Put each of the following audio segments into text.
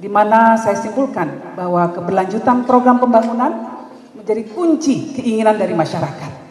di mana saya simpulkan bahwa keberlanjutan program pembangunan menjadi kunci keinginan dari masyarakat.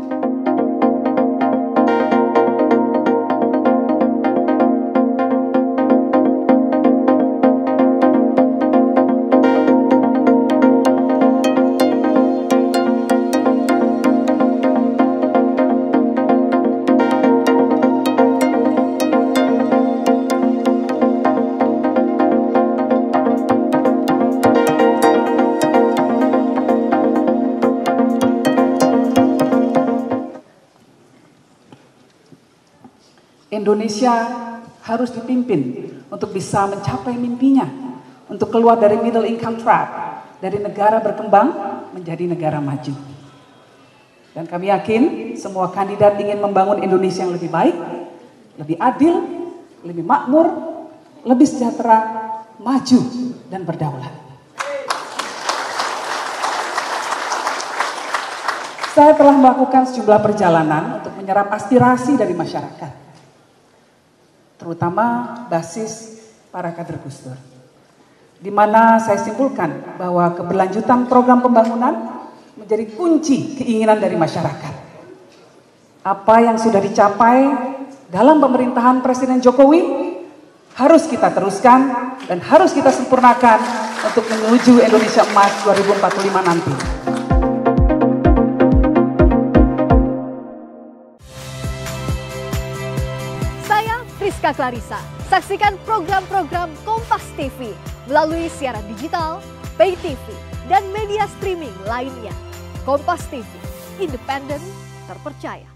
Indonesia harus dipimpin untuk bisa mencapai mimpinya, untuk keluar dari middle income trap, dari negara berkembang menjadi negara maju. Dan kami yakin semua kandidat ingin membangun Indonesia yang lebih baik, lebih adil, lebih makmur, lebih sejahtera, maju dan berdaulat. Saya telah melakukan sejumlah perjalanan untuk menyerap aspirasi dari masyarakat, terutama basis para kader Gus Dur, di mana saya simpulkan bahwa keberlanjutan program pembangunan menjadi kunci keinginan dari masyarakat. Apa yang sudah dicapai dalam pemerintahan Presiden Jokowi harus kita teruskan dan harus kita sempurnakan untuk menuju Indonesia Emas 2045 nanti. Rizka Clarissa. Saksikan program-program Kompas TV melalui siaran digital, pay TV, dan media streaming lainnya. Kompas TV, independen, terpercaya.